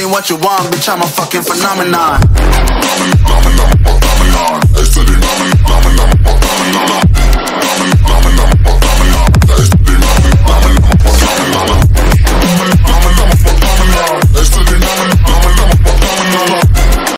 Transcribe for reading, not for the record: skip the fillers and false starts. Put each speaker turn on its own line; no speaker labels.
ain't what you want, bitch, I'm a fucking phenomenon.